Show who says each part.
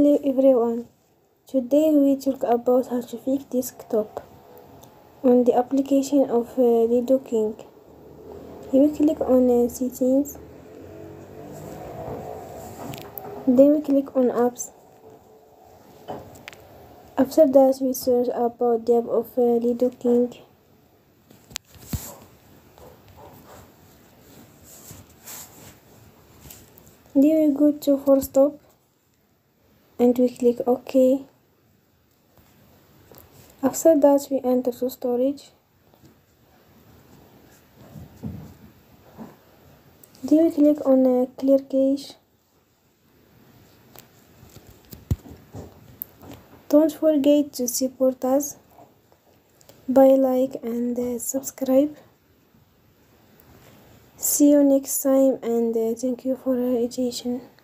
Speaker 1: Hello everyone, today we talk about how to fix desktop on the application of Ludo King. You click on settings, then we click on apps. After that we search about the app of Ludo King. Then we go to force stop and we click OK. After that we enter to storage. Then we click on clear cache. Don't forget to support us by like and subscribe. See you next time and thank you for your attention.